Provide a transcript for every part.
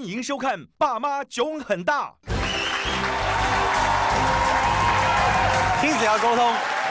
迎收看《爸妈囧很大》。 亲子要沟通。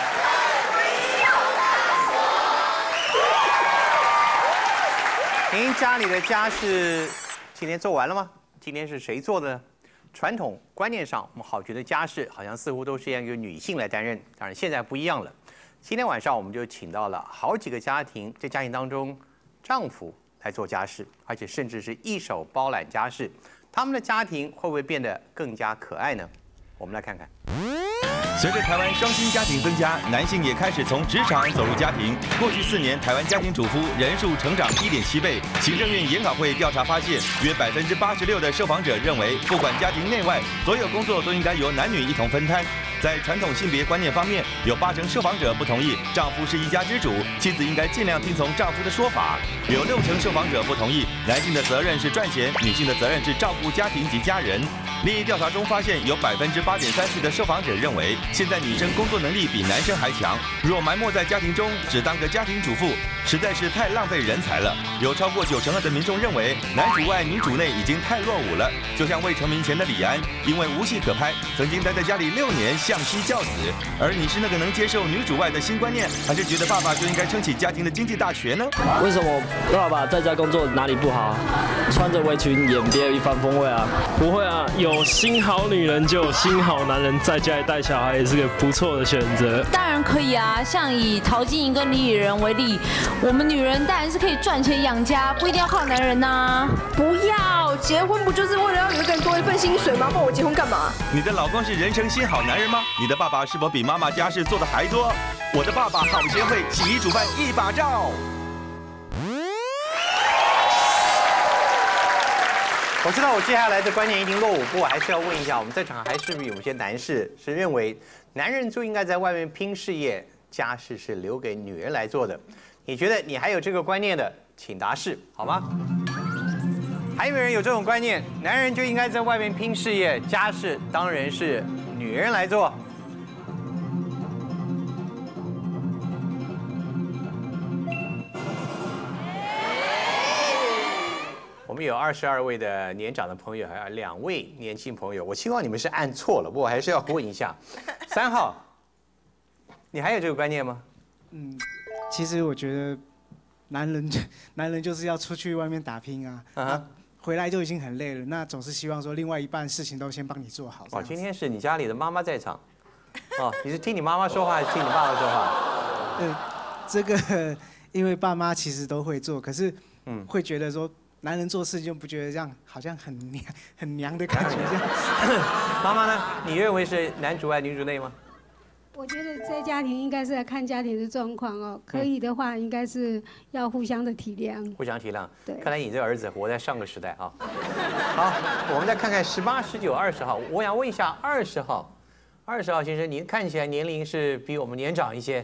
您家里的家事今天做完了吗？今天是谁做的呢？传统观念上，我们好觉得家事好像似乎都是要由女性来担任，当然现在不一样了。今天晚上我们就请到了好几个家庭，在家庭当中，丈夫来做家事，而且甚至是一手包揽家事，他们的家庭会不会变得更加可爱呢？我们来看看。 随着台湾双薪家庭增加，男性也开始从职场走入家庭。过去4年，台湾家庭主妇人数成长1.7倍。行政院研考会调查发现，约86%的受访者认为，不管家庭内外，所有工作都应该由男女一同分摊。在传统性别观念方面，有80%受访者不同意丈夫是一家之主，妻子应该尽量听从丈夫的说法。有60%受访者不同意男性的责任是赚钱，女性的责任是照顾家庭及家人。另一调查中发现，有8.34%的受访者认为，现在女生工作能力比男生还强，若埋没在家庭中，只当个家庭主妇，实在是太浪费人才了。有超过92%的民众认为，男主外女主内已经太落伍了。就像未成名前的李安，因为无戏可拍，曾经待在家里6年，相妻教子。而你是那个能接受女主外的新观念，还是觉得爸爸就应该撑起家庭的经济大权呢？ 为什么爸爸在家工作哪里不好？穿着围裙演别有一番风味啊？ 不会啊，有新好女人就有新好男人，在家里带小孩也是个不错的选择。 当然可以啊，像以陶晶莹跟李李仁为例，我们女人当然是可以赚钱养家，不一定要靠男人呐。 不要结婚不就是为了要有一个人多一份薪水吗？不然我结婚干嘛？ 你的老公是人生新好男人吗？你的爸爸是否比妈妈家事做的还多？我的爸爸好贤惠，洗衣煮饭一把照。 我知道我接下来的观念一定落伍，不过我还是要问一下，我们在场还是不是有些男士是认为男人就应该在外面拼事业，家事是留给女人来做的？你觉得你还有这个观念的，请答是，好吗？还有没有人有这种观念？男人就应该在外面拼事业，家事当然是女人来做。我们有22位的年长的朋友，还有2位年轻朋友。我希望你们是按错了，不过我还是要问一下。3号，你还有这个观念吗？ 其实我觉得男人就是要出去外面打拼啊，回来就已经很累了，那总是希望说另外一半事情都先帮你做好。 今天是你家里的妈妈在场，你是听你妈妈说话还是听你爸爸说话？ 这个因为爸妈其实都会做，可是会觉得说。男人做事就不觉得这样好像很娘的感觉这样。 妈妈呢？你认为是男主外女主内吗？ 我觉得在家庭应该是要看家庭的状况哦，可以的话应该是要互相的体谅。 互相体谅。 对。 看来你这个儿子活在上个时代啊。好，我们再看看18、19、20号。我想问一下20号，20号先生，您看起来年龄是比我们年长一些。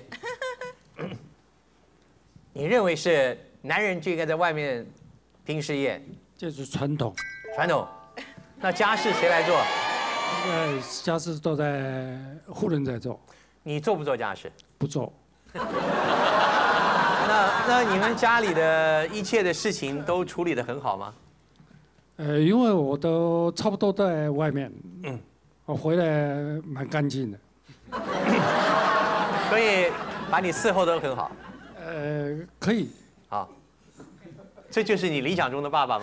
你认为是男人就应该在外面拼事业， 这是传统。 传统，那家事谁来做？ 家事都在妇人在做。 你做不做家事？ 不做。 那你们家里的一切的事情都处理得很好吗？ 因为我都差不多在外面，我回来蛮干净的。 所以把你伺候得很好。 可以。 好。这就是你理想中的爸爸吗？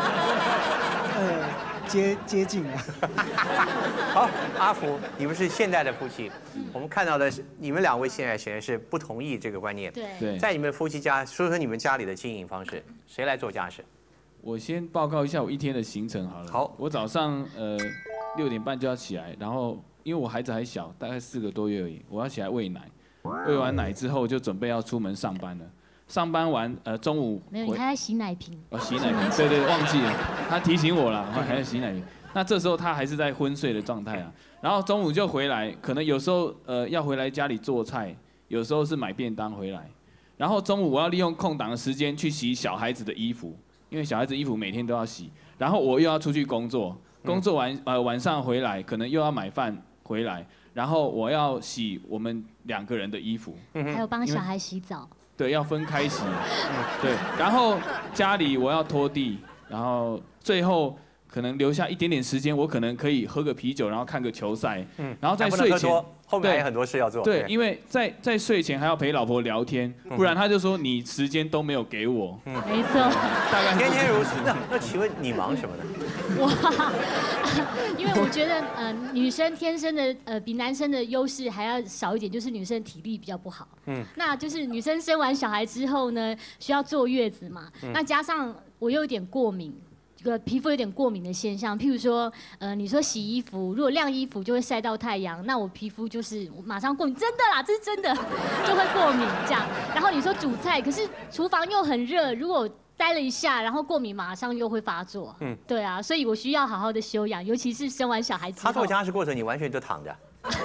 接近了。 好，阿福，你们是现代的夫妻，我们看到的是你们2位现在显然是不同意这个观念。 对。在你们夫妻家，说说你们家里的经营方式，谁来做家事？ 我先报告一下我一天的行程好了。好。我早上6点半就要起来，然后因为我孩子还小，大概4个多月而已，我要起来喂奶，喂完奶之后就准备要出门上班了。上班完，中午没有，你还在洗奶瓶。 洗奶瓶，对，忘记了，他提醒我了，还在洗奶瓶。那这时候他还是在昏睡的状态啊。然后中午就回来，可能有时候要回来家里做菜，有时候是买便当回来。然后中午我要利用空档的时间去洗小孩子的衣服，因为小孩子衣服每天都要洗。然后我又要出去工作，工作完晚上回来，可能又要买饭回来，然后我要洗我们2个人的衣服， 还有帮小孩洗澡。 对，要分开洗。对，然后家里我要拖地，然后最后可能留下一点点时间，我可能可以喝个啤酒，然后看个球赛，然后在睡前， 后面还有很多事要做。 对，因为在睡前还要陪老婆聊天，不然他就说你时间都没有给我。 没错， 大概天天如此。那请问你忙什么呢？ 哇，因为我觉得女生天生的比男生的优势还要少一点，就是女生体力比较不好。那就是女生生完小孩之后呢，需要坐月子嘛，那加上我又有点过敏。这个皮肤有点过敏的现象，譬如说，你说洗衣服，如果晾衣服就会晒到太阳，那我皮肤就是我马上过敏，真的啦，这是真的，就会过敏这样。然后你说煮菜，可是厨房又很热，如果待了一下，然后过敏马上又会发作。对啊，所以我需要好好的休养，尤其是生完小孩之后。 他做家事过程，你完全都躺着。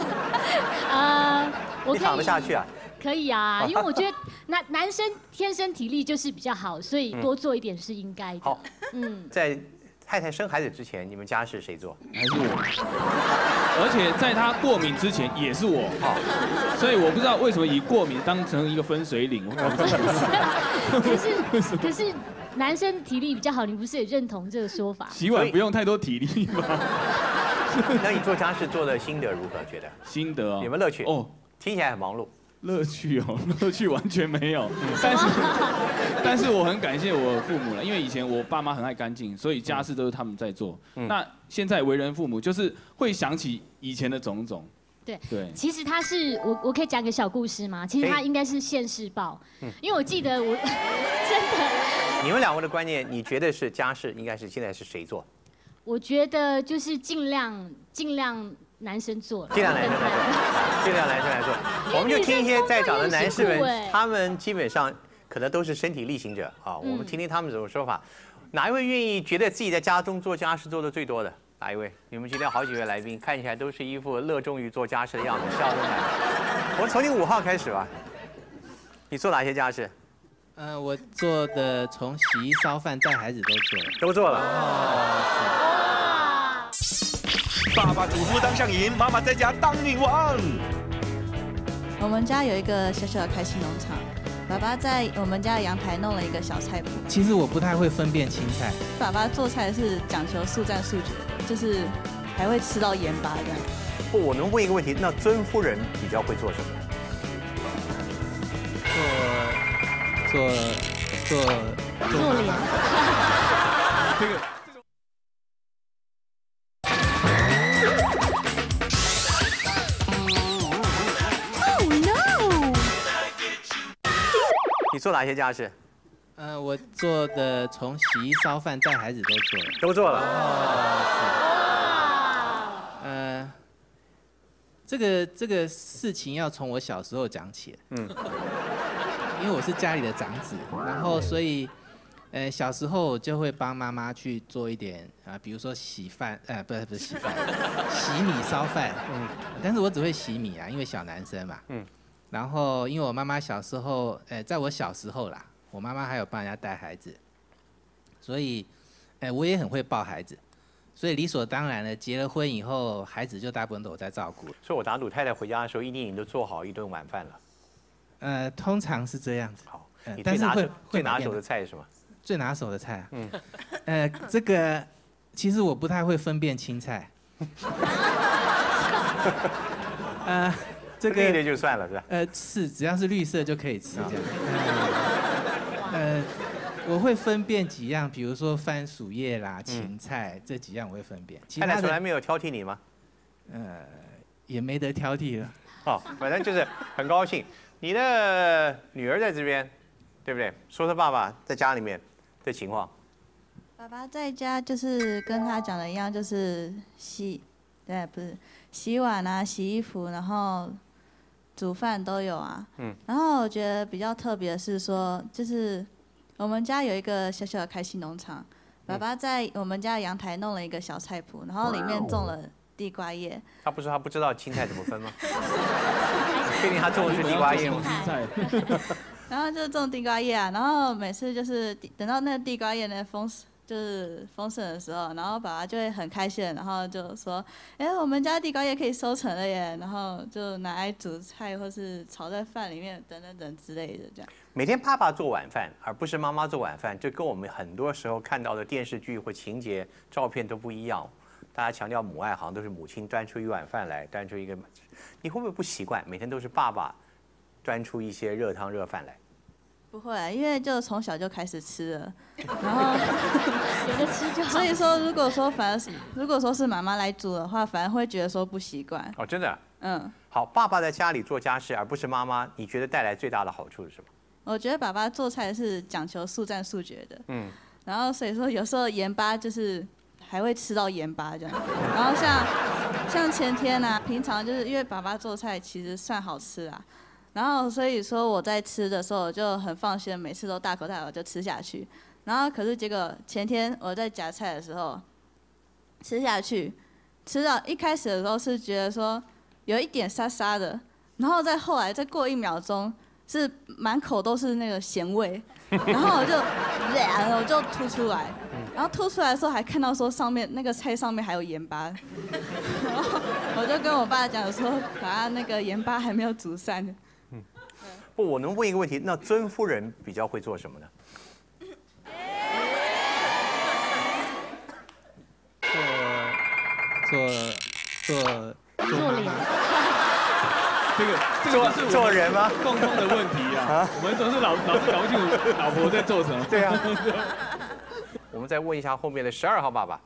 你躺得下去啊？ 可以啊，因为我觉得男生天生体力就是比较好，所以多做一点是应该的。 好，在太太生孩子之前，你们家事谁做？ 还是我，而且在她过敏之前也是我。所以我不知道为什么以过敏当成一个分水岭。 可是男生体力比较好，你不是也认同这个说法？ 洗碗不用太多体力吗？ 那你做家事做的心得如何？觉得心得有没有乐趣？哦，听起来很忙碌。 乐趣哦，乐趣完全没有。但是我很感谢我父母了，因为以前我爸妈很爱干净，所以家事都是他们在做。那现在为人父母，就是会想起以前的种种。 对，其实他是我可以讲个小故事吗？其实他应该是现世报，因为我记得我真的。 你们两位的观念，你觉得是家事应该是现在是谁做？ 我觉得就是尽量男生做， 尽量男生来做，尽量男生来做。我们就听一些在场的男士们，他们基本上可能都是身体力行者啊。我们听听他们怎么说法。哪一位愿意觉得自己在家中做家事做的最多的？哪一位？你们今天好几位来宾看起来都是一副乐衷于做家事的样子，笑容满面。我们从你5号开始吧。你做哪些家事？ 我做的从洗衣、烧饭、带孩子都做了。 爸爸主夫当上瘾，妈妈在家当女王。 我们家有一个小小的开心农场，爸爸在我们家的阳台弄了一个小菜谱。 其实我不太会分辨青菜。 爸爸做菜是讲求速战速决的，就是还会吃到盐巴这样。 我能问一个问题，那尊夫人比较会做什么？ 做脸。 这个。 你做哪些家事？ 我做的从洗衣、烧饭、带孩子都做了。 这个事情要从我小时候讲起。因为我是家里的长子，然后所以，小时候就会帮妈妈去做一点比如说洗饭，不是洗饭，洗米烧饭。但是我只会洗米啊，因为小男生嘛。然后因为我妈妈小时候，在我小时候啦，我妈妈还有帮人家带孩子，所以，我也很会抱孩子，所以理所当然的，结了婚以后，孩子就大部分都我在照顾。 所以我打赌太太回家的时候，一定你都做好一顿晚饭了。 通常是这样子。 好，你最拿手的菜是什么？ 最拿手的菜啊？这个其实我不太会分辨青菜。这个绿的就算了是吧？ 是，只要是绿色就可以吃这样。我会分辨几样，比如说番薯叶啦、芹菜这几样我会分辨。 太太从来没有挑剔你吗？ 也没得挑剔了。 好，反正就是很高兴。你的女儿在这边，对不对？说说爸爸在家里面的情况。 爸爸在家就是跟他讲的一样，就是洗碗啊、洗衣服，然后煮饭都有啊。然后我觉得比较特别的是说，就是我们家有一个小小的开心农场，爸爸在我们家的阳台弄了一个小菜谱，然后里面种了地瓜叶。他不是说他不知道青菜怎么分吗？确定他种的是地瓜叶吗？然后就种地瓜叶啊，然后每次就是等到那个地瓜叶呢就是丰盛的时候，然后爸爸就会很开心，然后就说：“哎，我们家地瓜叶可以收成了耶！”然后就拿来煮菜或是炒在饭里面等等等之类的这样。 每天爸爸做晚饭，而不是妈妈做晚饭，这跟我们很多时候看到的电视剧或情节、照片都不一样。大家强调母爱，好像都是母亲端出一碗饭来，端出一个，你会不会不习惯？每天都是爸爸端出一些热汤热饭来？ 不会，因为就从小就开始吃了，然后有的吃就好。 所以说，如果说是妈妈来煮的话，反而会觉得说不习惯。 哦，真的？ 嗯。 好，爸爸在家里做家事，而不是妈妈，你觉得带来最大的好处是什么？ 我觉得爸爸做菜是讲求速战速决的。 嗯。 然后所以说有时候盐巴就是还会吃到盐巴这样。然后像前天啊，平常就是因为爸爸做菜其实算好吃啊。然后所以说我在吃的时候我就很放心，每次都大口大口就吃下去。然后可是结果前天我在夹菜的时候吃下去，吃到一开始的时候是觉得说有一点沙沙的，然后后来再过1秒钟是满口都是那个咸味，然后我就吐出来，然后吐出来的时候还看到说上面那个菜上面还有盐巴，然后我就跟我爸讲说，把那个盐巴还没有煮散。 不，我能问一个问题，那尊夫人比较会做什么呢？ 做脸。这个做人吗？ 共同的问题啊，我们总是老是搞不清楚老婆在做什么。 对啊。我们再问一下后面的12号爸爸，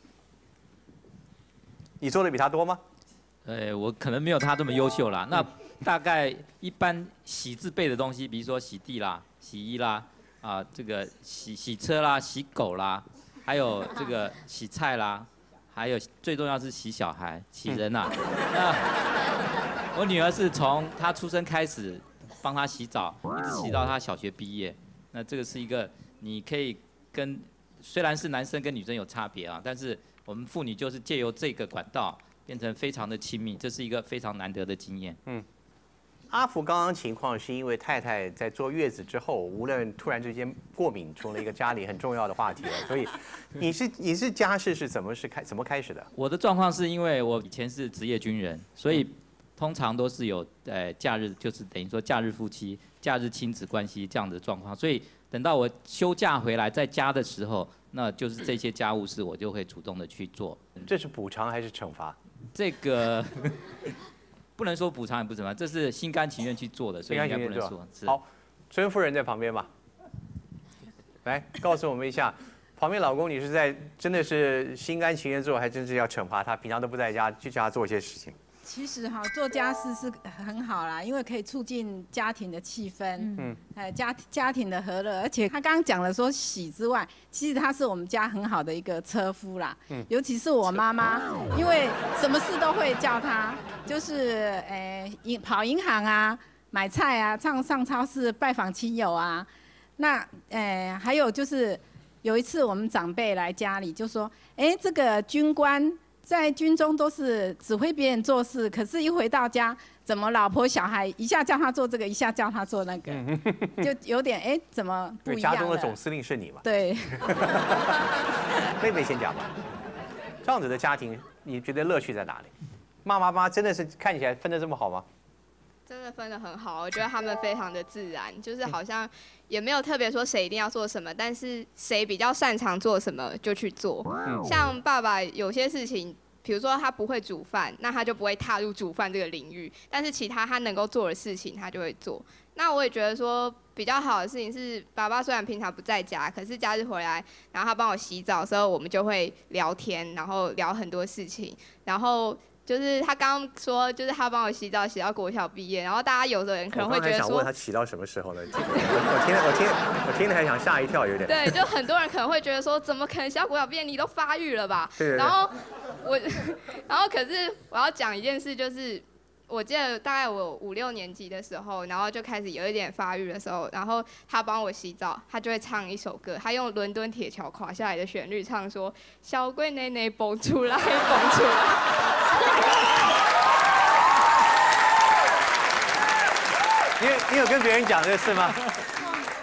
你做的比他多吗？ 我可能没有他这么优秀啦。那大概一般洗字辈的东西，比如说洗地啦、洗衣啦，这个洗车啦、洗狗啦，还有这个洗菜啦，还有最重要是洗小孩、洗人呐。那我女儿是从她出生开始帮她洗澡，一直洗到她小学毕业。那这个是一个你可以跟虽然是男生跟女生有差别啊，但是我们妇女就是借由这个管道变成非常的亲密，这是一个非常难得的经验。 阿福刚刚情况是因为太太在坐月子之后，无论突然之间过敏，成了一个家里很重要的话题了。所以你是家事是怎么开始的？ 我的状况是因为我以前是职业军人，所以通常都是有假日，就是等于说假日夫妻、假日亲子关系这样的状况。所以等到我休假回来在家的时候，那就是这些家务事我就会主动的去做。 这是补偿还是惩罚？ 这个不能说补偿也不惩罚，这是心甘情愿去做的，所以应该不能说。 好，尊夫人在旁边吧，来告诉我们一下，旁边老公你是真的是心甘情愿做，还真是要惩罚他？平常都不在家，就叫他做一些事情。 其实做家事是很好啦，因为可以促进家庭的气氛，家庭的和乐。而且他刚刚讲了说洗之外，其实他是我们家很好的一个车夫啦。尤其是我妈妈，因为什么事都会叫他，就是跑银行啊、买菜啊、上超市拜访亲友啊。那还有就是有一次我们长辈来家里就说，这个军官在军中都是指挥别人做事，可是一回到家，怎么老婆小孩一下叫他做这个，一下叫他做那个，就有点怎么不一样了？ 家中的总司令是你嘛？ 对。 妹妹先讲吧，这样子的家庭，你觉得乐趣在哪里？妈真的是看起来分得这么好吗？ 真的分得很好，我觉得他们非常的自然，就是好像也没有特别说谁一定要做什么，但是谁比较擅长做什么就去做。像爸爸有些事情，比如说他不会煮饭，那他就不会踏入煮饭这个领域，但是其他他能够做的事情他就会做。那我也觉得说比较好的事情是，爸爸虽然平常不在家，可是假日回来，然后他帮我洗澡的时候，我们就会聊天，然后聊很多事情，然后就是他刚刚说，就是他帮我洗澡洗到国小毕业，然后大家有的人可能会觉得说， 我想问他洗到什么时候呢？我听了还想吓一跳，有点。 对，就很多人可能会觉得说，怎么可能洗到国小毕业？你都发育了吧？ 对。 然后可是我要讲一件事，就是我记得大概我5、6年级的时候，然后就开始有一点发育的时候，然后他帮我洗澡，他就会唱一首歌，他用伦敦铁桥垮下来的旋律唱说：“小龟奶奶蹦出来，蹦出来。” 你有跟别人讲这个事吗？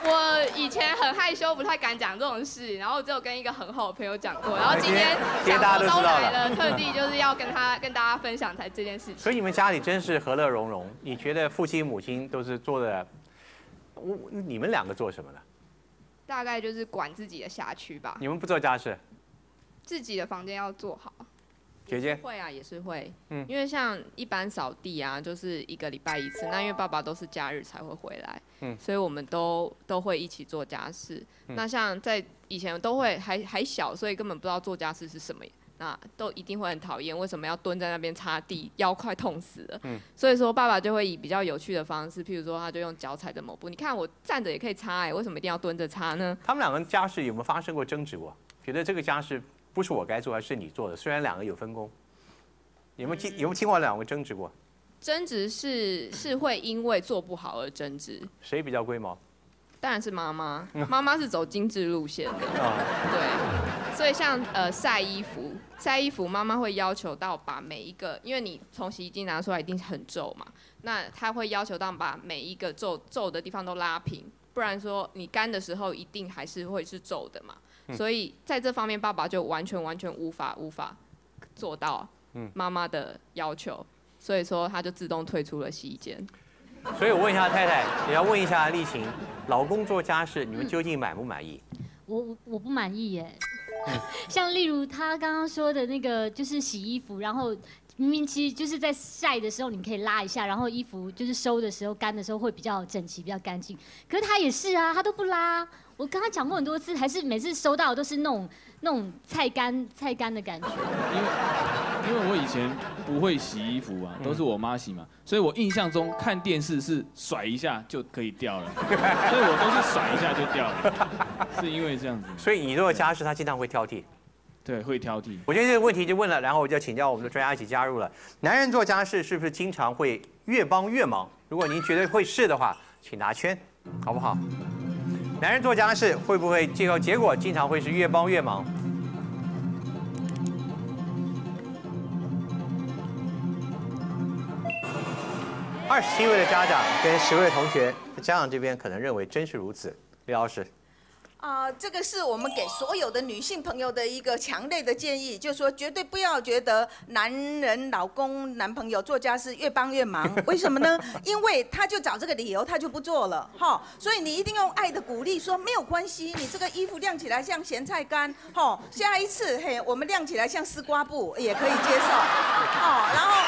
我以前很害羞，不太敢讲这种事，然后只有跟一个很好的朋友讲过，然后今天大家都来了，特地就是要跟大家分享才这件事情。 所以你们家里真是和乐融融。你觉得父亲母亲都是做的，你们2个做什么呢？ 大概就是管自己的辖区吧。 你们不做家事？ 自己的房间要做好。 姐姐会啊，也是会，因为像一般扫地啊，就是1个礼拜1次，那因为爸爸都是假日才会回来，所以我们都会一起做家事。那像在以前都会还小，所以根本不知道做家事是什么，那都一定会很讨厌，为什么要蹲在那边擦地，腰快痛死了。所以说爸爸就会以比较有趣的方式，譬如说他就用脚踩着抹布，你看我站着也可以擦，为什么一定要蹲着擦呢？ 他们2个家事有没有发生过争执过？觉得这个家事不是我该做，还是你做的？虽然2个有分工，有没有听过2个争执过？ 争执是会因为做不好而争执。 谁比较龟毛？ 当然是妈妈，妈妈是走精致路线的。对，所以像晒衣服，妈妈会要求到把每一个，因为你从洗衣机拿出来一定很皱嘛，那她会要求到把每一个皱的地方都拉平，不然说你干的时候一定还是会是皱的嘛。所以在这方面，爸爸就完全无法做到妈妈的要求，所以说他就自动退出了洗衣间。 所以我问一下太太，也要问一下丽琴，老公做家事，你们究竟满不满意？ 我不满意耶。像例如他刚刚说的那个，就是洗衣服，然后明明其实就是在晒的时候，你可以拉一下，然后衣服就是收的时候、干的时候会比较整齐、比较干净。可是他也是啊，他都不拉。我跟他讲过很多次，还是每次收到的都是那种菜干的感觉。 因为我以前不会洗衣服啊，都是我妈洗嘛，所以我印象中看电视是甩一下就可以掉了，所以我都是甩一下就掉了，是因为这样子。 所以你做家事，他经常会挑剔。 对，会挑剔。 我觉得这个问题就问了，然后我就请教我们的专家一起加入了。男人做家事是不是经常会越帮越忙？如果您觉得会是的话，请拿圈，好不好？男人做家事会不会结果经常会是越帮越忙？27位的家长跟10位的同学，家长这边可能认为真是如此。李老师。 这个是我们给所有的女性朋友的一个强烈的建议，就是说绝对不要觉得男人、老公、男朋友做家事越帮越忙，为什么呢？因为他就找这个理由，他就不做了，哈。所以你一定用爱的鼓励，说没有关系，你这个衣服晾起来像咸菜干，哈，下一次我们晾起来像丝瓜布也可以接受，哦，然后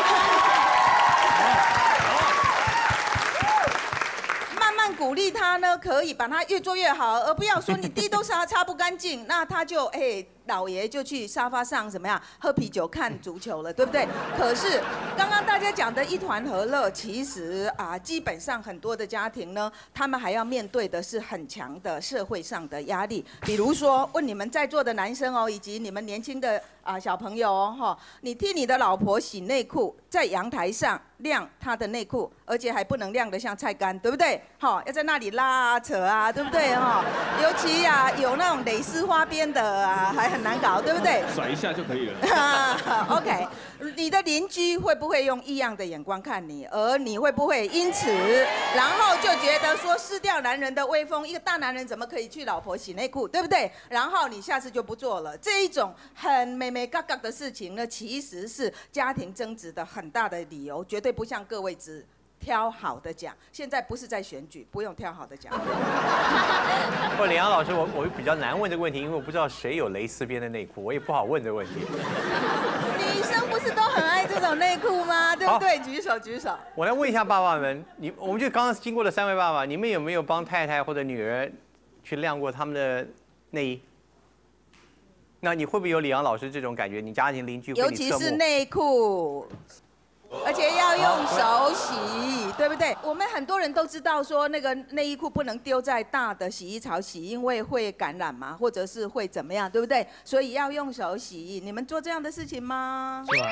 鼓励他呢，可以把他越做越好，而不要说你地都擦不干净，那他就老爷就去沙发上怎么样喝啤酒看足球了，对不对？可是刚刚大家讲的一团和乐，其实基本上很多的家庭呢，他们还要面对的是很强的社会上的压力。比如说，问你们在座的男生哦，以及你们年轻的小朋友哦，你替你的老婆洗内裤，在阳台上晾她的内裤，而且还不能晾得像菜干，对不对？要在那里拉扯啊，对不对？尤其有那种蕾丝花边的还很难搞，对不对？ 甩一下就可以了。 OK， 你的邻居会不会用异样的眼光看你？而你会不会因此，然后就觉得说失掉男人的威风？一个大男人怎么可以去老婆洗内裤，对不对？然后你下次就不做了。这一种很美美嘎嘎的事情呢，其实是家庭争执的很大的理由，绝对不像各位只挑好的讲。现在不是在选举，不用挑好的讲。 不，李阳老师，我比较难问这个问题，因为我不知道谁有蕾丝边的内裤，我也不好问这个问题。 女生不是都很爱这种内裤吗？对不对？举手举手。 我来问一下爸爸们，我们就刚刚经过了3位爸爸，你们有没有帮太太或者女儿去晾过他们的内衣？那你会不会有李阳老师这种感觉？你家庭邻居会你侧目？ 尤其是内裤。而且要用手洗，对不对？我们很多人都知道说那个内衣裤不能丢在大的洗衣槽洗，因为会感染嘛，或者是会怎么样，对不对？所以要用手洗。你们做这样的事情吗？ 是啊。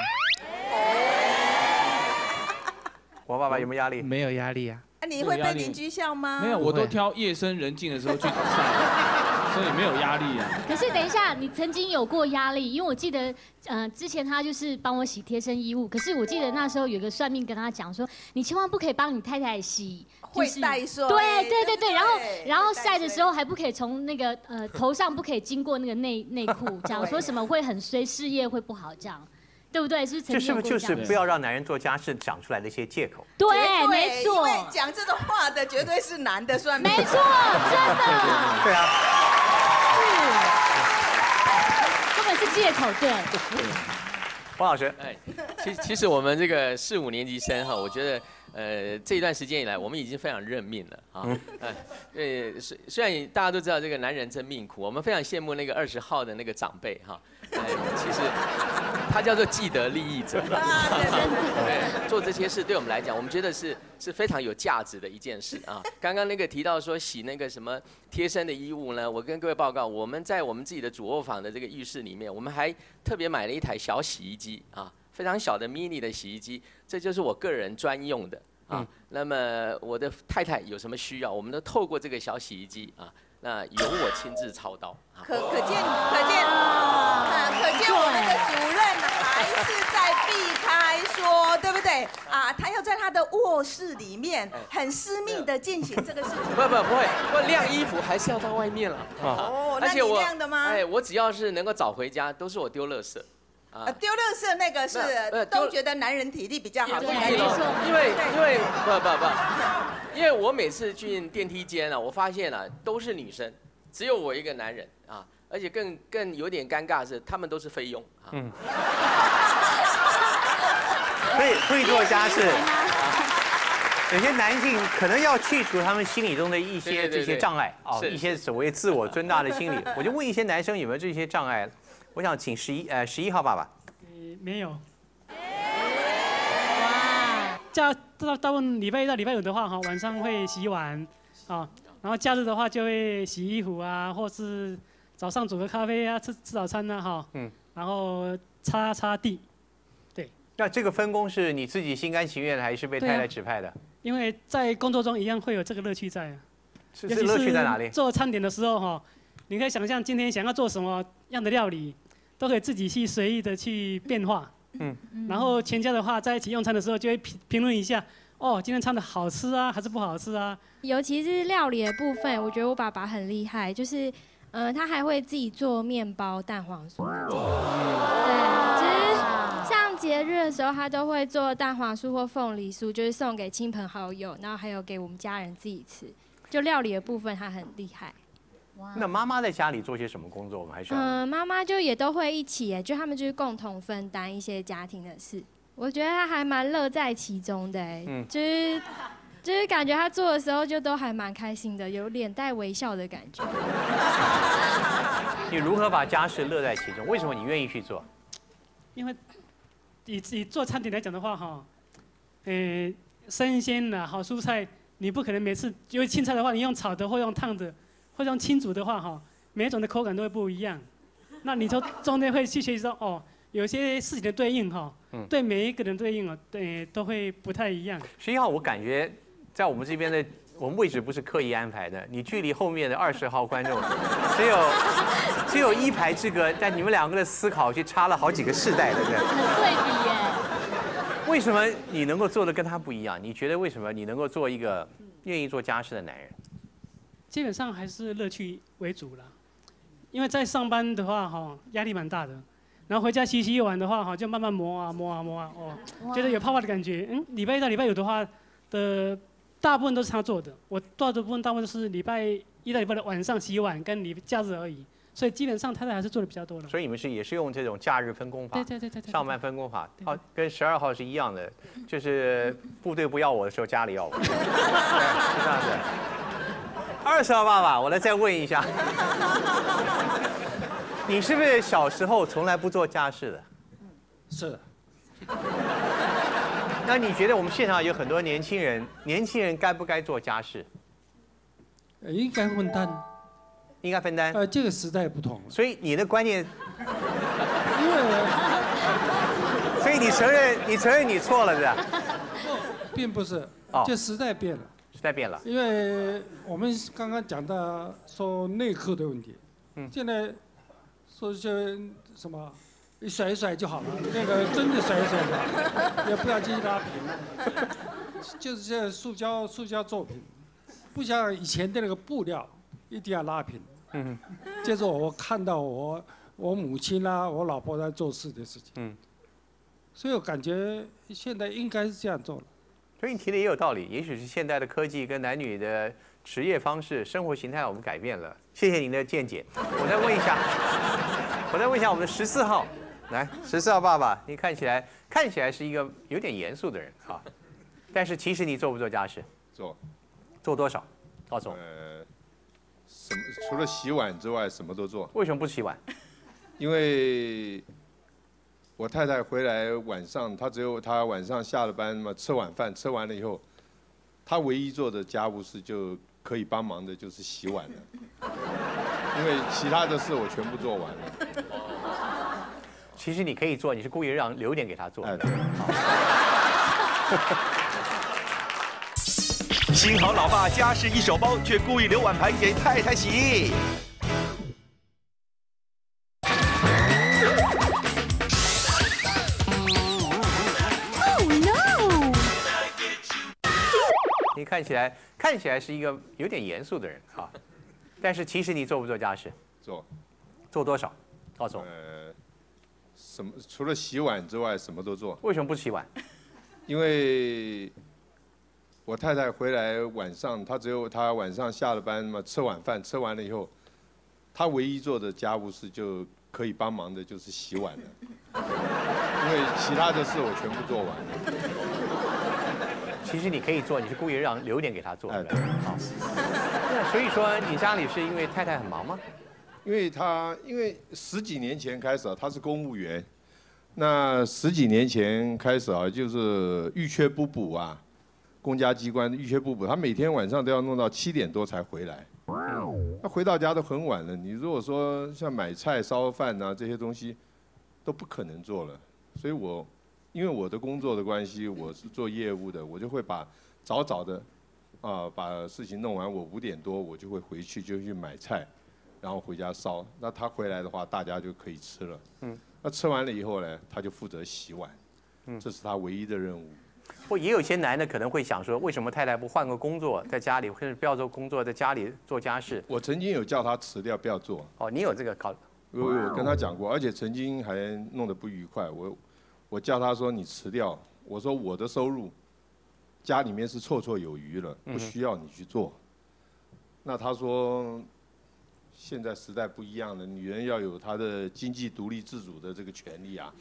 我爸爸有没有压力？ 没有压力啊。 你会被邻居笑吗？ 没有，我都挑夜深人静的时候去晒，所以没有压力啊。 可是等一下，你曾经有过压力，因为我记得，之前他就是帮我洗贴身衣物，可是我记得那时候有个算命跟他讲说，你千万不可以帮你太太洗会带水。 对，然后晒的时候还不可以从那个头上不可以经过那个内裤，讲说什么会很衰，事业会不好这样。对不对？是这是不是就是不要让男人做家事讲出来的一些借口？ 对，没错。 因为讲这种话的绝对是男的，算没错，真的。 对啊。 根本是借口，对。 王老师， 其实我们这个4、5年级生哈，我觉得这一段时间以来，我们已经非常认命了啊。虽然大家都知道这个男人真命苦，我们非常羡慕那个20号的那个长辈哈。其实他叫做既得利益者，对，做这些事对我们来讲，我们觉得是非常有价值的一件事啊。刚刚那个提到说洗那个什么贴身的衣物呢，我跟各位报告，我们在我们自己的主卧房的这个浴室里面，我们还特别买了一台小洗衣机啊，非常小的 mini 的洗衣机，这就是我个人专用的啊。那么我的太太有什么需要，我们都透过这个小洗衣机啊。那由我亲自操刀， 可见我们的主任还是在避开说，对不对啊？他要在他的卧室里面很私密的进行这个事情。 不会，晾衣服还是要到外面了。 哦，那你晾的吗？ 我只要是能够早回家，都是我丢垃圾。 丢垃圾那个是都觉得男人体力比较好， 因为我每次进电梯间啊，我发现啊都是女生，只有我一个男人啊，而且更有点尴尬的是，他们都是菲佣啊。 会做家事。有些男性可能要去除他们心理中的一些这些障碍啊，一些所谓自我尊大的心理。我就问一些男生有没有这些障碍？我想请11号爸爸。 没有。大部分礼拜一到礼拜五的话，哈，晚上会洗碗，啊，然后假日的话就会洗衣服啊，或是早上煮个咖啡啊，吃早餐啊，哈，然后擦地，对。 那这个分工是你自己心甘情愿的，还是被太太指派的？ 因为在工作中一样会有这个乐趣在啊。 是乐趣在哪里？ 做餐点的时候，哈，你可以想象今天想要做什么样的料理，都可以自己去随意的去变化。然后全家的话在一起用餐的时候，就会评论一下，哦，今天餐的好吃啊，还是不好吃啊？ 尤其是料理的部分，我觉得我爸爸很厉害，就是，他还会自己做面包、蛋黄酥。对，就是像节日的时候，他都会做蛋黄酥或凤梨酥，就是送给亲朋好友，然后还有给我们家人自己吃。就料理的部分，他很厉害。 那妈妈在家里做些什么工作？我们还需要。 妈妈就也都会一起耶，就他们就是共同分担一些家庭的事。我觉得他还蛮乐在其中的，就是感觉他做的时候就都还蛮开心的，有脸带微笑的感觉。 你如何把家事乐在其中？为什么你愿意去做？ 因为以做餐点来讲的话，哈，生鲜的好蔬菜，你不可能每次，因为青菜的话，你用炒的或用烫的。或者用清煮的话，哈，每一种的口感都会不一样。那你从中间会去学习说，哦，有些事情的对应，哈，对每一个人对应哦，对都会不太一样。 11号，我感觉在我们这边的，我们位置不是刻意安排的，你距离后面的20号观众只有1排之隔，但你们2个的思考却差了好几个世代，对不对？ 很对比耶。 为什么你能够做的跟他不一样？你觉得为什么你能够做一个愿意做家事的男人？ 基本上还是乐趣为主啦，因为在上班的话，哈，压力蛮大的，然后回家洗碗的话，哈，就慢慢磨啊，哦，觉得有泡泡的感觉。礼拜一到礼拜五的话的大部分都是他做的，我做的部分大部分都是礼拜一到礼拜的晚上洗碗跟假日而已，所以基本上太太还是做的比较多的。 所以你们也是用这种假日分工法， 对， 上班分工法，跟12号是一样的，就是部队不要我的时候，家里要我，是这样子。20号爸爸，我来再问一下，你是不是小时候从来不做家事的？ 是的。 那你觉得我们现场有很多年轻人该不该做家事？ 应该分担。 应该分担。 这个时代不同。 所以你的观念，所以你承认你错了是吧？ 并不是，这时代变了。 在变了， 因为我们刚刚讲到说内裤的问题，现在说些什么一甩一甩就好了，那个真的甩一甩就好了，也不要去拉平了。 就是这塑胶作品，不像以前的那个布料，一定要拉平。接着我看到我母亲啦，我老婆在做事的事情。所以我感觉现在应该是这样做了。 所以你提的也有道理，也许是现代的科技跟男女的职业方式、生活形态我们改变了。谢谢您的见解。我再问一下我们的14号，来14号爸爸，你看起来是一个有点严肃的人啊，但是其实你做不做家事？做多少？告诉我。 什么？除了洗碗之外，什么都做。 为什么不洗碗？ 因为我太太回来晚上，她晚上下了班嘛，吃晚饭，吃完了以后，她唯一做的家务事就可以帮忙的就是洗碗了，因为其他的事我全部做完了。 其实你可以做，你是故意留点给她做的。 幸好老爸家事一手包，却故意留碗盘给太太洗。 你看起来是一个有点严肃的人啊，但是其实你做不做家事？做多少？告诉我。 什么？除了洗碗之外，什么都做。 为什么不洗碗？ 因为我太太回来晚上，她晚上下了班嘛，吃晚饭，吃完了以后，她唯一做的家务事就可以帮忙的就是洗碗了，因为其他的事我全部做完了。 其实你可以做，你是故意留点给她做的。好，那所以说你家里是因为太太很忙吗？ 因为10几年前开始啊，她是公务员，那10几年前开始啊，就是欲缺不补啊，公家机关欲缺不补，她每天晚上都要弄到7点多才回来，那回到家都很晚了。你如果说像买菜、烧饭啊这些东西，都不可能做了，所以因为我的工作的关系，我是做业务的，我就会早的，把事情弄完，我5点多我就会回去就去买菜，然后回家烧。那他回来的话，大家就可以吃了。那吃完了以后呢，他就负责洗碗，这是他唯一的任务。 也有些男的可能会想说，为什么太太不换个工作，在家里，或者不要做工作，在家里做家事？ 我曾经有叫他辞掉，不要做。 你有这个考虑？ 我跟他讲过，而且曾经还弄得不愉快。我叫他说你辞掉，我说我的收入家里面是绰绰有余了，不需要你去做。那他说现在时代不一样了，女人要有她的经济独立自主的这个权利啊，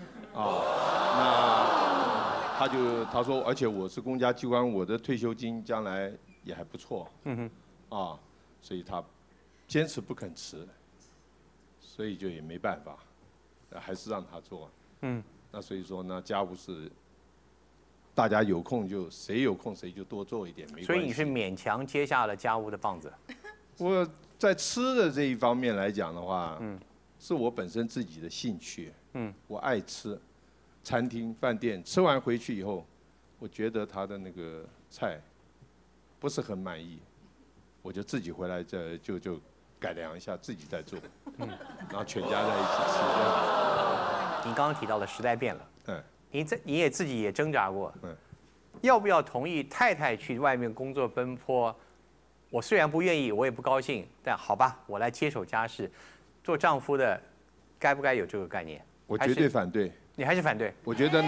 那他说，而且我是公家机关，我的退休金将来也还不错，所以他坚持不肯辞，所以就也没办法，还是让他做。那所以说呢，家务事大家有空谁有空谁就多做一点，没关系。 所以你是勉强接下了家务的棒子。 我在吃的这一方面来讲的话，是我本身自己的兴趣。我爱吃，餐厅、饭店吃完回去以后，我觉得他的那个菜不是很满意，我就自己回来就改良一下，自己再做，然后全家在一起吃。 您刚刚提到了时代变了，你也自己也挣扎过，要不要同意太太去外面工作奔波？我虽然不愿意，我也不高兴，但好吧，我来接手家事。做丈夫的，该不该有这个概念？ 我绝对反对。 你还是反对？ 我觉得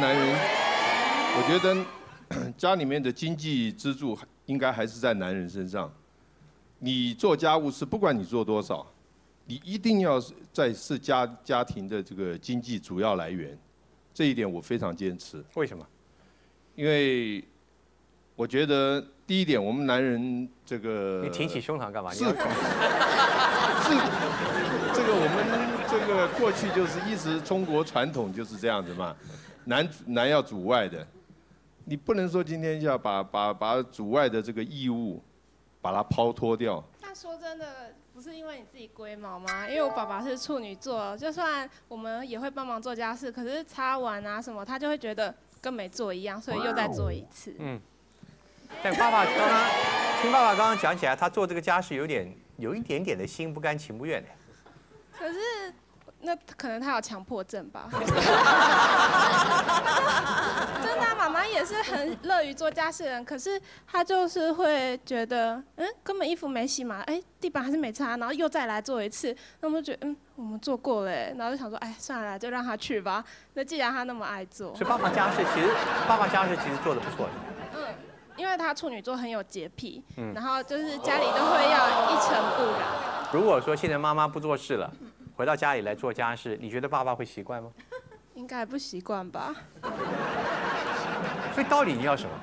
家里面的经济支柱应该还是在男人身上。你做家务事，不管你做多少，你一定要是家庭的这个经济主要来源，这一点我非常坚持。 为什么？ 因为我觉得第一点，我们男人这个…… 你挺起胸膛干嘛？ 是这个我们这个过去就是一直中国传统就是这样子嘛，男要主外的，你不能说今天要把主外的这个义务把它抛脱掉。 那说真的，不是因为你自己龟毛吗？因为我爸爸是处女座，就算我们也会帮忙做家事，可是擦碗啊什么，他就会觉得跟没做一样，所以又再做一次。 但听爸爸刚刚讲起来，他做这个家事有一点点的心不甘情不愿的。 可是那可能他有强迫症吧。真的、啊，妈妈也是很乐于做家事的人，可是她就是会觉得，根本衣服没洗嘛，地板还是没擦，然后又再来做一次，那我们就觉得，我们做过了，然后就想说，算了，就让他去吧。那既然他那么爱做， 是爸爸家事其实做得不错的。 因为他处女座很有洁癖，然后就是家里都会要一尘不染。 如果说现在妈妈不做事了，回到家里来做家事，你觉得爸爸会习惯吗？ 应该不习惯吧。 所以到底你要什么？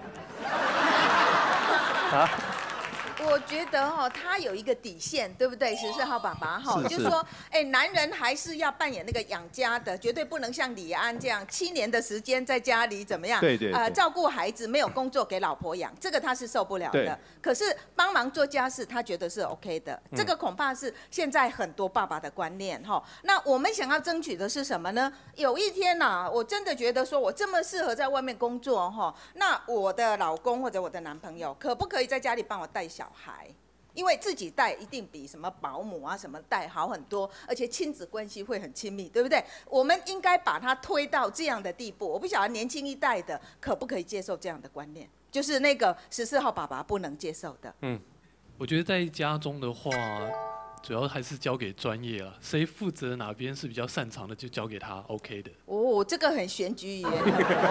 啊？ 我觉得他有一个底线，对不对？14号爸爸就是说，男人还是要扮演那个养家的，绝对不能像李安这样7年的时间在家里怎么样？ 对， 照顾孩子，没有工作给老婆养，这个他是受不了的。可是帮忙做家事，他觉得是 OK 的。这个恐怕是现在很多爸爸的观念那我们想要争取的是什么呢？有一天我真的觉得说我这么适合在外面工作那我的老公或者我的男朋友可不可以在家里帮我带小孩？因为自己带一定比什么保姆啊什么带好很多，而且亲子关系会很亲密，对不对？我们应该把它推到这样的地步。我不晓得年轻一代的可不可以接受这样的观念，就是那个14号爸爸不能接受的。 我觉得在家中的话，主要还是交给专业啊，谁负责哪边是比较擅长的，就交给他 ，OK 的。 这个很选举语言。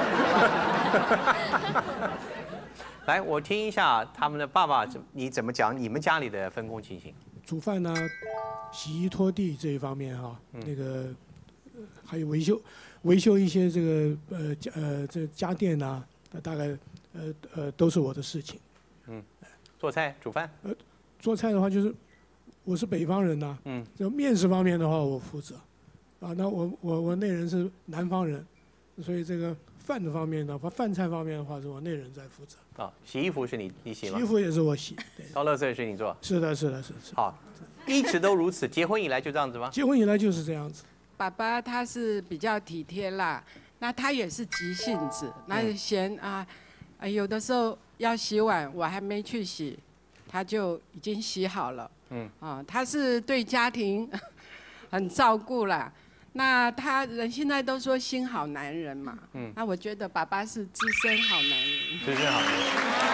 来，我听一下他们的爸爸你怎么讲你们家里的分工情形。 煮饭呢，洗衣拖地这一方面那个还有维修一些这个这家电啊，大概都是我的事情。 做菜煮饭。 做菜的话就是我是北方人呐，就面食方面的话我负责，那我内人是南方人，所以这个饭的方面的话，饭菜方面的话是我内人在负责。 洗衣服是你洗吗？ 洗衣服也是我洗。 倒垃圾也是你做？ 是的。 好，一直都如此，结婚以来就这样子吗？ 结婚以来就是这样子。 爸爸他是比较体贴啦，那他也是急性子，那嫌有的时候要洗碗，我还没去洗，他就已经洗好了。他是对家庭很照顾啦。那人现在都说新好男人嘛，那我觉得爸爸是资深好男人。 资深好男人。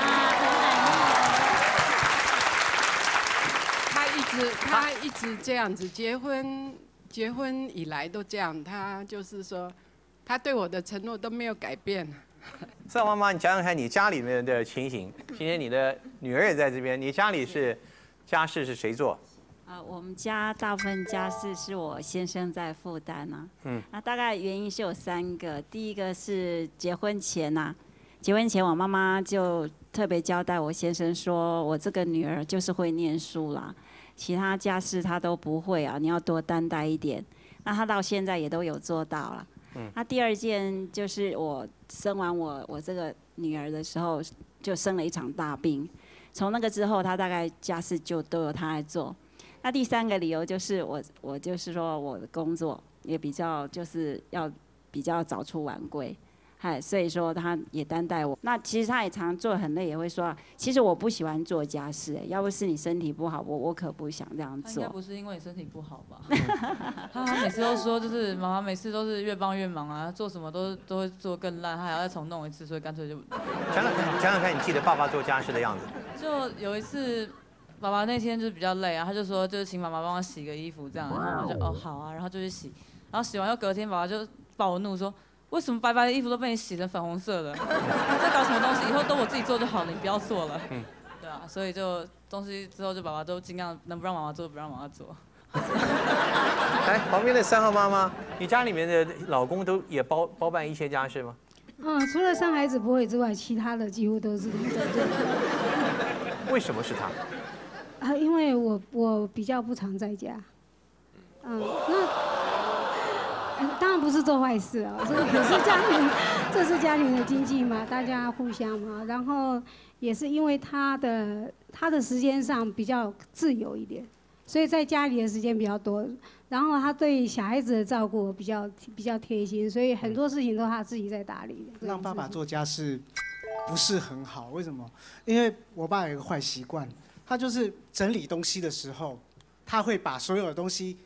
他一直这样子，结婚以来都这样，他就是说，他对我的承诺都没有改变。 邵妈妈，你想想看你家里面的情形，今天你的女儿也在这边，你家里家事是谁做？ 我们家大部分家事是我先生在负担啊。那大概原因是有3个，第一个是结婚前我妈妈就特别交代我先生说，我这个女儿就是会念书啦，其他家事她都不会啊，你要多担待一点。那她到现在也都有做到了。那第2件就是我生完我这个女儿的时候，就生了一场大病，从那个之后，她大概家事就都由她来做。那第3个理由就是我就是说我的工作也比较就是要比较早出晚归，所以说他也担待我。那其实他也常做很累，也会说，其实我不喜欢做家事，要不是你身体不好，我可不想这样做。 应该不是因为你身体不好吧？他每次都说，就是妈妈每次都是越帮越忙啊，做什么都会做更烂，他还要再重弄一次，所以干脆就。 想想看，你记得爸爸做家事的样子。 就有一次。爸爸那天就是比较累啊，他就说就是请妈妈帮我洗个衣服这样，然后我就好啊，然后就去洗，然后洗完又隔天爸爸就暴我怒说，为什么白白的衣服都被你洗成粉红色的？你在搞什么东西？以后都我自己做就好了，你不要做了。对啊，所以就东西之后就爸爸都尽量能不让妈妈做不让妈妈做。 来，旁边的3号妈妈，你家里面的老公都也包办一些家事吗？ 除了生孩子不会之外，其他的几乎都是他在做。 为什么是他？ 因为我比较不常在家，那当然不是做坏事啊，这是家庭的经济嘛，大家互相嘛，然后也是因为他的时间上比较自由一点，所以在家里的时间比较多，然后他对小孩子的照顾比较贴心，所以很多事情都他自己在打理。 让爸爸做家事不是很好，为什么？因为我爸有一个坏习惯。他就是整理东西的时候，他会把所有的东西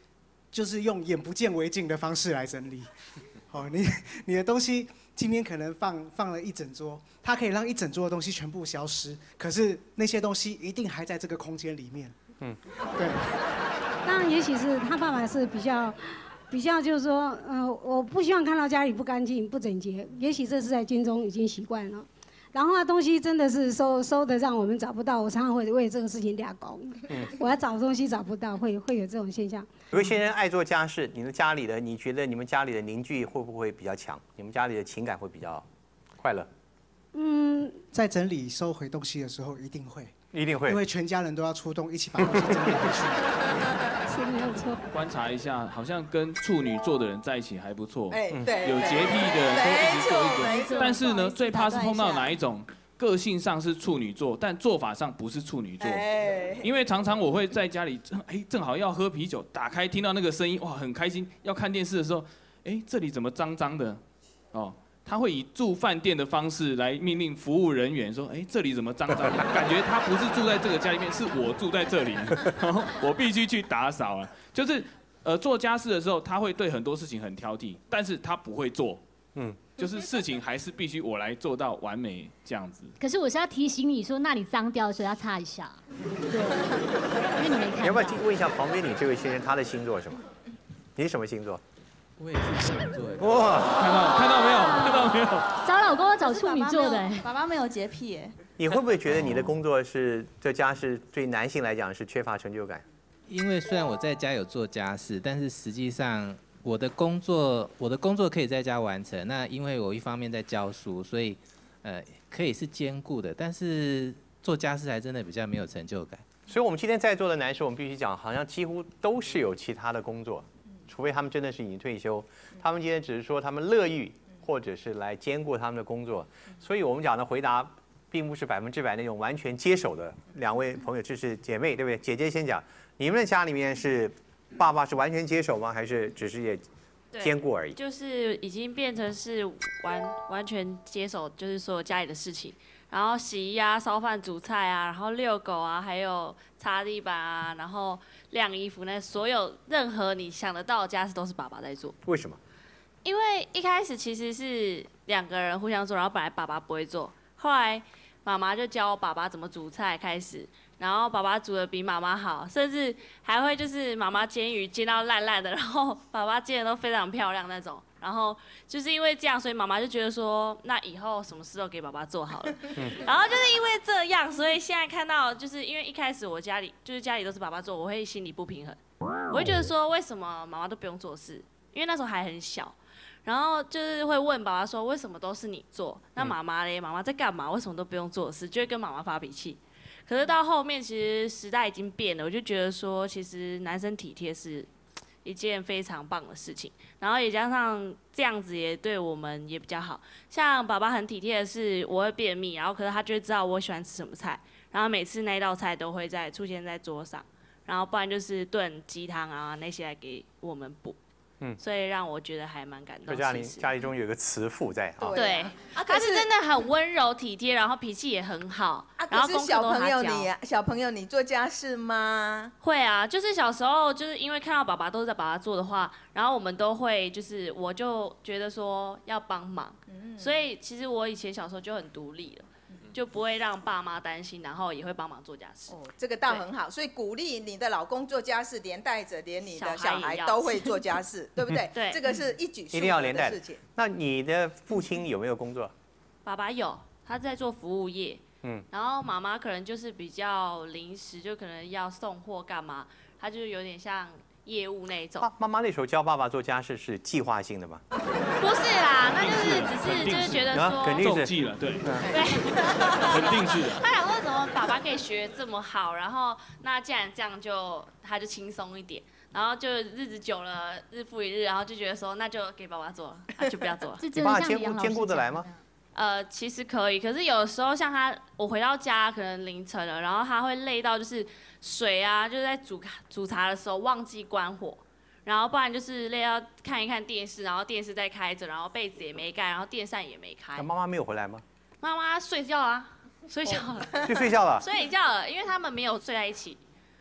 就是用眼不见为净的方式来整理。哦，你的东西今天可能放了一整桌，它可以让一整桌的东西全部消失，可是那些东西一定还在这个空间里面。对。 当然，也许是他爸爸是比较就是说，我不希望看到家里不干净、不整洁。也许这是在军中已经习惯了。然后东西真的是收的让我们找不到，我常常会为这个事情俩工。我要找东西找不到，会有这种现象。 有些人爱做家事，你觉得你们家里的凝聚会不会比较强？你们家里的情感会比较快乐？ 在整理收回东西的时候，一定会， 因为全家人都要出动，一起把东西整理回去。 是没有错。 观察一下，好像跟处女座的人在一起还不错， 对， 有洁癖的人都一直做没错。 但是呢，最怕是碰到哪一种？个性上是处女座，但做法上不是处女座。因为常常我会在家里，正好要喝啤酒，打开听到那个声音，哇，很开心。要看电视的时候，这里怎么脏脏的？哦，他会以住饭店的方式来命令服务人员说，这里怎么脏脏的？感觉他不是住在这个家里面，是我住在这里，然后我必须去打扫啊。就是做家事的时候，他会对很多事情很挑剔，但是他不会做。就是事情还是必须我来做到完美这样子。 可是我是要提醒你说，那你脏掉的时候要擦一下。对，因为你没看到。 你要不要问一下旁边你这位先生，他的星座是什么？你是什么星座？ 我也是处女座。 哇， 看到没有？看到没有？ 找老公要找处女座的。 爸爸没有洁癖耶。 你会不会觉得你的工作是这家事对男性来讲是缺乏成就感？ 因为虽然我在家有做家事，但是实际上我的工作可以在家完成。那因为我一方面在教书，所以可以是兼顾的，但是做家事还真的比较没有成就感。 所以我们今天在座的男士，我们必须讲，好像几乎都是有其他的工作，除非他们真的是已经退休。他们今天只是说他们乐于，或者是来兼顾他们的工作。所以我们讲的回答，并不是100%那种完全接手的。两位朋友，这是姐妹，对不对？姐姐先讲，你们的家里面是爸爸是完全接手吗？还是只是也兼顾而已？ 就是已经变成是完全接手，就是所有家里的事情。然后洗衣啊、烧饭、煮菜啊，然后遛狗啊，还有擦地板啊，然后晾衣服，那所有任何你想得到的家事都是爸爸在做。 为什么？ 因为一开始其实是2个人互相做，然后本来爸爸不会做，后来妈妈就教爸爸怎么煮菜开始，然后爸爸煮的比妈妈好，甚至还会就是妈妈煎鱼煎到烂烂的，然后爸爸煎的都非常漂亮那种。然后就是因为这样，所以妈妈就觉得说，那以后什么事都给爸爸做好了。然后就是因为这样，所以现在看到，就是因为一开始我家里都是爸爸做，我会心里不平衡，我会觉得说，为什么妈妈都不用做事？因为那时候还很小，然后就是会问爸爸说，为什么都是你做？那妈妈嘞？妈妈在干嘛？为什么都不用做事？就会跟妈妈发脾气。可是到后面，其实时代已经变了，我就觉得说，其实男生体贴是一件非常棒的事情，然后也加上这样子也对我们也比较好。像爸爸很体贴的是，我会便秘，然后可是他就会知道我喜欢吃什么菜，然后每次那道菜都会出现在桌上，然后不然就是炖鸡汤啊那些来给我们补。所以让我觉得还蛮感动。 家里中有个慈父在啊。 对，他是真的很温柔体贴，然后脾气也很好。然后可是小朋友你做家事吗？ 会啊，就是小时候就是因为看到爸爸都是在爸爸做的话，然后我们都会就是我就觉得说要帮忙，所以其实我以前小时候就很独立了。就不会让爸妈担心，然后也会帮忙做家事。 这个倒很好，所以鼓励你的老公做家事，连你的小孩都会做家事，对不对？ 对， 这个是一举数一定要连带的事情。 那你的父亲有没有工作？ 爸爸有，他在做服务业。然后妈妈可能就是比较临时，就可能要送货干嘛，他就是有点像业务那一种。 妈妈那时候教爸爸做家事是计划性的吗？ 不是啦，那就是只是就是觉得说肯定中计了，对， 对， 肯定是的。 他想说怎么爸爸可以学这么好，然后那既然这样他就轻松一点，然后就日子久了，日复一日，然后就觉得说那就给爸爸做，就不要做了。 你爸兼顾得来吗？ 其实可以，可是有时候像我回到家可能凌晨了，然后他会累到就是水啊，就是在煮茶的时候忘记关火，然后不然就是累到看一看电视，然后电视在开着，然后被子也没盖，然后电扇也没开。 妈妈没有回来吗？ 妈妈睡觉啊，睡觉了。 去睡觉了。 睡觉了，因为他们没有睡在一起。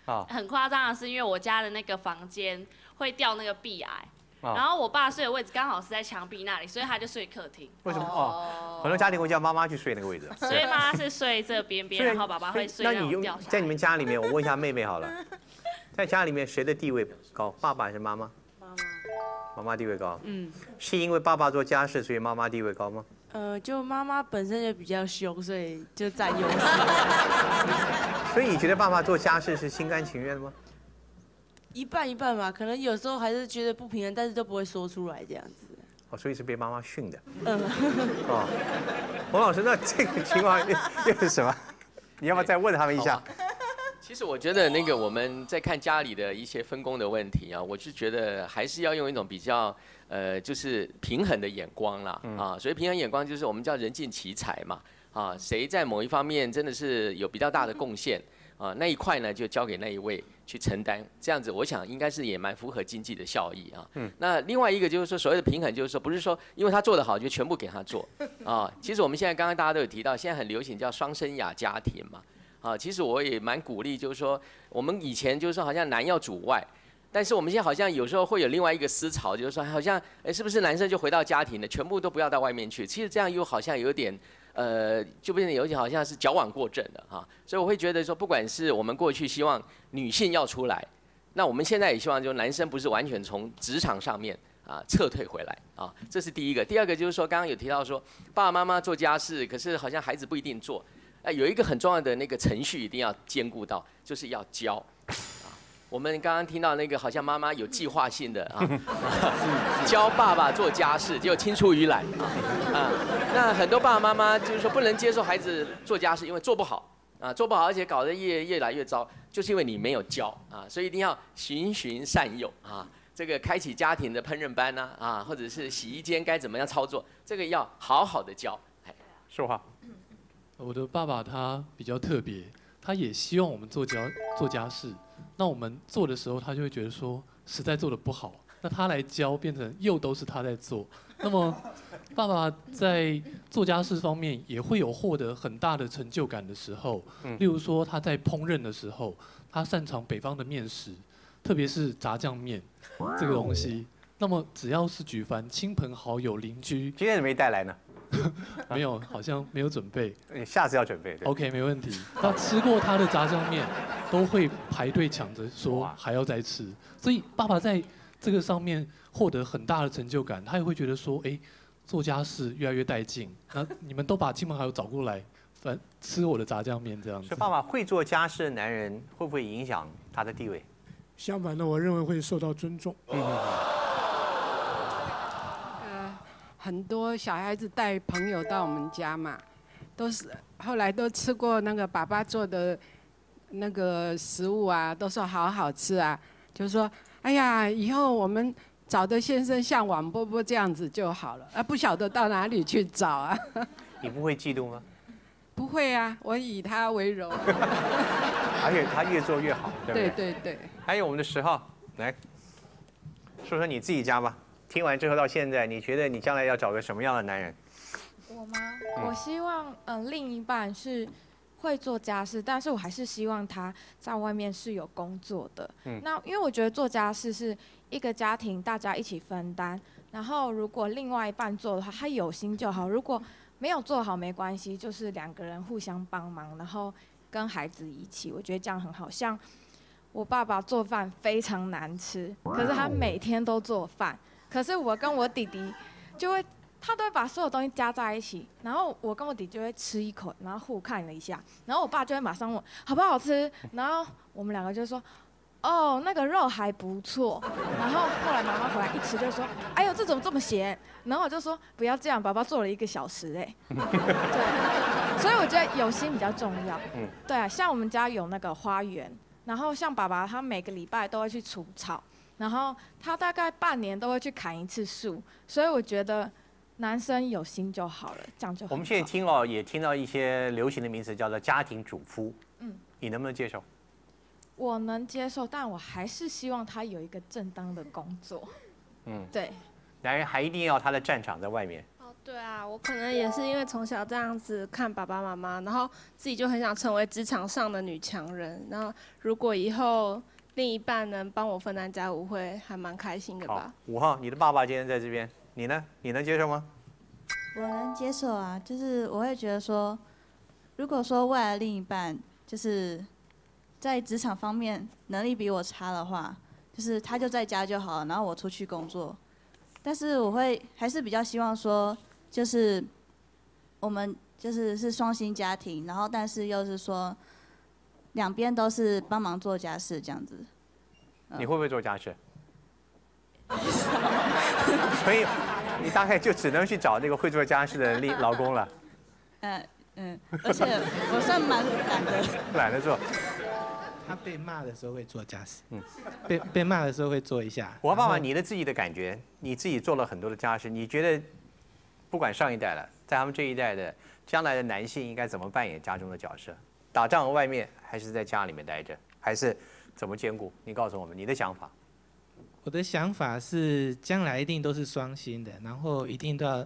很夸张的是，因为我家的那个房间会掉那个壁癌。然后我爸睡的位置刚好是在墙壁那里，所以他就睡客厅。 为什么？很多家庭会叫妈妈去睡那个位置。 所以妈妈是睡这边边，然后爸爸会睡那种掉下来。 在你们家里面，我问一下妹妹好了，在家里面谁的地位高？爸爸还是妈妈？妈妈地位高。是因为爸爸做家事，所以妈妈地位高吗？ 就妈妈本身就比较凶，所以就占优势。 所以你觉得爸爸做家事是心甘情愿的吗？ 一半一半吧，可能有时候还是觉得不平衡，但是都不会说出来这样子。 所以是被妈妈训的。洪老师，那这个情况又是什么？你要不要再问他们一下？ 其实我觉得那个我们在看家里的一些分工的问题啊，我是觉得还是要用一种比较就是平衡的眼光啦啊，所以平衡眼光就是我们叫人尽其才嘛啊，谁在某一方面真的是有比较大的贡献啊，那一块呢就交给那一位去承担，这样子我想应该是也蛮符合经济的效益啊。那另外一个就是说所谓的平衡，就是说不是说因为他做得好就全部给他做啊，其实我们现在刚刚大家都有提到，现在很流行叫双生涯家庭嘛。其实我也蛮鼓励，就是说我们以前就是说好像男要主外，但是我们现在好像有时候会有另外一个思潮，就是说好像是不是男生就回到家庭了，全部都不要到外面去？其实这样又好像有点就变得有点好像是矫枉过正了哈。所以我会觉得说，不管是我们过去希望女性要出来，那我们现在也希望就男生不是完全从职场上面撤退回来啊，这是第一个。第二个就是说，刚刚有提到说爸爸妈妈做家事，可是好像孩子不一定做。有一个很重要的那个程序一定要兼顾到，就是要教。我们刚刚听到那个好像妈妈有计划性的教爸爸做家事，结果青出于蓝那很多爸爸妈妈就是说不能接受孩子做家事，因为做不好做不好，而且搞得越来越糟，就是因为你没有教所以一定要循循善诱这个开启家庭的烹饪班或者是洗衣间该怎么样操作，这个要好好的教。 说话。 我的爸爸他比较特别，他也希望我们做家事，那我们做的时候，他就会觉得说实在做得不好，那他来教，变成又都是他在做。那么爸爸在做家事方面也会有获得很大的成就感的时候，例如说他在烹饪的时候，他擅长北方的面食，特别是炸酱面这个东西。那么只要是举凡亲朋好友、邻居， 今天怎么没带来呢？ 没有，好像没有准备。 下次要准备。 OK， 没问题。他吃过他的炸酱面，都会排队抢着说还要再吃。所以爸爸在这个上面获得很大的成就感，他也会觉得说，做家事越来越带劲。那你们都把亲朋好友找过来，吃我的炸酱面这样子。 所以爸爸会做家事的男人会不会影响他的地位？ 相反的，我认为会受到尊重。 很多小孩子带朋友到我们家嘛，后来都吃过那个爸爸做的那个食物啊，都说好好吃啊，就说哎呀，以后我们找的先生像王伯伯这样子就好了，不晓得到哪里去找啊。 你不会嫉妒吗？ 不会啊，我以他为荣。 而且他越做越好，对不对？ 对对对。 还有我们的10号，来说说你自己家吧。听完之后到现在，你觉得你将来要找个什么样的男人？ 我吗？我希望另一半是会做家事，但是我还是希望他在外面是有工作的。那因为我觉得做家事是一个家庭大家一起分担，然后如果另外一半做的话，他有心就好；如果没有做好没关系，就是2个人互相帮忙，然后跟孩子一起，我觉得这样很好。像我爸爸做饭非常难吃，可是他每天都做饭。可是我跟我弟弟他都会把所有东西加在一起，然后我跟我弟就会吃一口，然后互看了一下，然后我爸就会马上问好不好吃，然后我们2个就说哦那个肉还不错，然后后来妈妈回来一吃就说哎呦这怎么这么咸，然后我就说不要这样，爸爸做了1个小时对，所以我觉得有心比较重要。对啊，像我们家有那个花园，然后像爸爸他每个礼拜都会去除草。然后他大概半年都会去砍1次树，所以我觉得男生有心就好了，这样就好。 我们现在也听到一些流行的名词叫做家庭主夫，你能不能接受？ 我能接受，但我还是希望他有一个正当的工作。对。 男人还一定要他的战场在外面。 对啊，我可能也是因为从小这样子看爸爸妈妈，然后自己就很想成为职场上的女强人。然后如果以后另一半能帮我分担家务，会还蛮开心的吧。 5号，你的爸爸今天在这边，你呢？你能接受吗？ 我能接受啊，就是我会觉得说，如果说未来另一半就是在职场方面能力比我差的话，就是他就在家就好了，然后我出去工作。但是我会还是比较希望说，就是我们是双薪家庭，然后但是又是说两边都是帮忙做家事这样子。 你会不会做家事？所以你大概就只能去找那个会做家事的老公了。 而且我算蛮懒的。 懒得做。 他被骂的时候会做家事，被骂的时候会做一下。 我爸爸，你的自己的感觉，你自己做了很多的家事，你觉得不管上一代了，在他们这一代的将来的男性应该怎么扮演家中的角色？打仗外面还是在家里面待着，还是怎么兼顾？你告诉我们你的想法。 我的想法是，将来一定都是双薪的，然后一定都要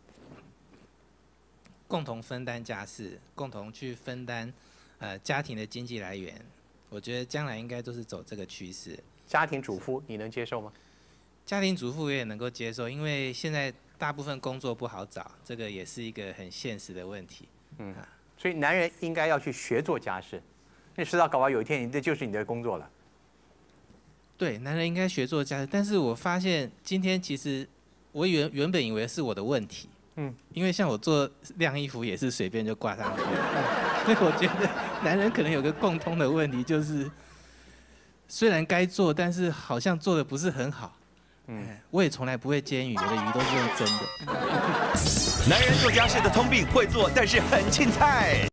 共同分担家事，共同去分担家庭的经济来源。我觉得将来应该都是走这个趋势。 家庭主妇你能接受吗？ 家庭主妇我也能够接受，因为现在大部分工作不好找，这个也是一个很现实的问题。 所以男人应该要去学做家事，你迟早搞不好有一天这就是你的工作了。 对，男人应该学做家事，但是我发现今天其实我原本以为是我的问题。因为像我做晾衣服也是随便就挂上去了，所以我觉得男人可能有个共通的问题，就是虽然该做，但是好像做的不是很好。我也从来不会煎鱼，我的鱼都是用蒸的。 男人做家事的通病，会做但是很青菜。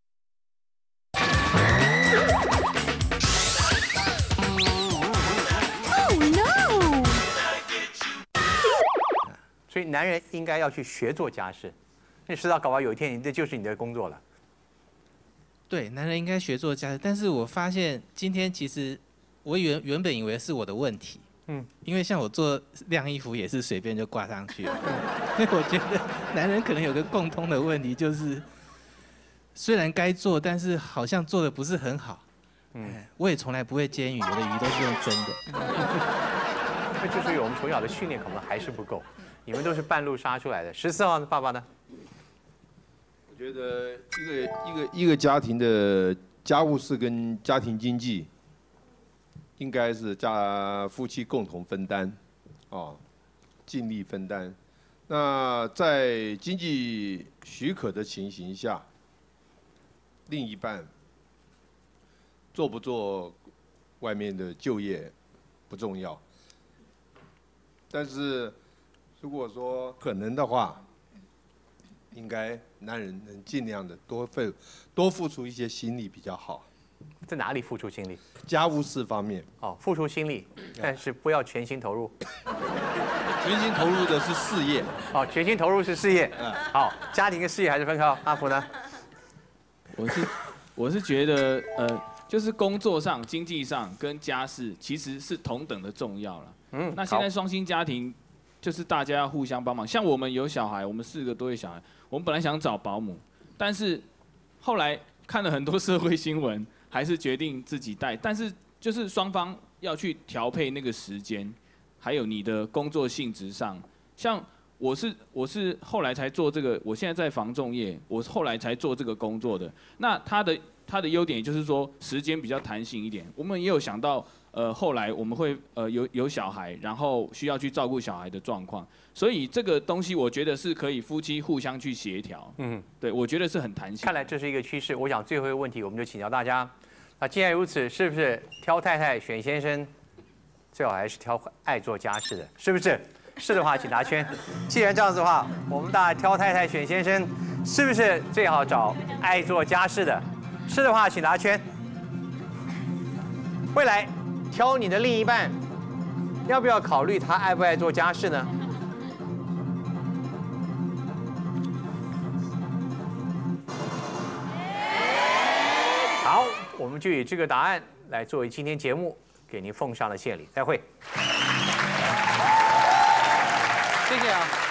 所以男人应该要去学做家事，你迟早搞不好有一天这就是你的工作了。 对，男人应该学做家事，但是我发现今天其实我原本以为是我的问题。因为像我做晾衣服也是随便就挂上去了，所以我觉得男人可能有个共通的问题，就是虽然该做，但是好像做的不是很好。我也从来不会煎鱼，我的鱼都是用蒸的。 那就是我们从小的训练可能还是不够。你们都是半路杀出来的。14号的爸爸呢？ 我觉得一个家庭的家务事跟家庭经济，应该是夫妻共同分担，尽力分担。那在经济许可的情形下，另一半做不做外面的就业不重要，但是如果说可能的话，应该男人能尽量的多付出一些心力比较好。 在哪里付出心力？ 家务事方面。 付出心力，但是不要全心投入。 全心投入的是事业。 全心投入是事业。好，家庭跟事业还是分开。阿福呢？ 我是觉得就是工作上、经济上跟家事其实是同等的重要了。那现在双薪家庭。就是大家要互相帮忙，像我们有小孩，我们4个多月小孩，我们本来想找保姆，但是后来看了很多社会新闻，还是决定自己带。但是就是双方要去调配那个时间，还有你的工作性质上。像我是后来才做这个，我现在在房仲业，我后来才做这个工作的。那它的优点就是说时间比较弹性一点。我们也有想到。后来我们会有小孩，然后需要去照顾小孩的状况，所以这个东西我觉得是可以夫妻互相去协调。对，我觉得是很弹性。 看来这是一个趋势。我想最后一个问题，我们就请教大家：那既然如此，是不是挑太太选先生，最好还是挑爱做家事的？是不是？是的话，请拿圈。既然这样子的话，我们大家挑太太选先生，是不是最好找爱做家事的？是的话，请拿圈。未来。挑你的另一半，要不要考虑他爱不爱做家事呢？好，我们就以这个答案来作为今天节目给您奉上的献礼。再会，谢谢啊。